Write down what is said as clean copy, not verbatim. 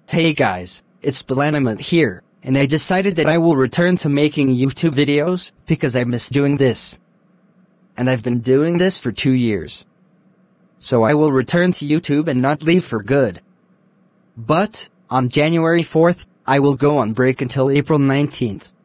Hey guys, it's Belanimate here, and I decided that I will return to making YouTube videos, because I miss doing this. And I've been doing this for 2 years. So I will return to YouTube and not leave for good. But, on January 4th, I will go on break until April 19th.